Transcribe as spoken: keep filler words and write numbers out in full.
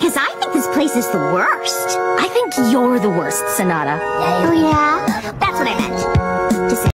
Because I think this place is the worst. I think you're the worst, Sonata. Oh, yeah?